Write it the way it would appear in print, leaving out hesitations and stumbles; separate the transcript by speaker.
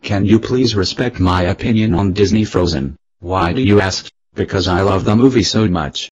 Speaker 1: Can you please respect my opinion on Disney Frozen? Why do you ask? Because I love the movie so much.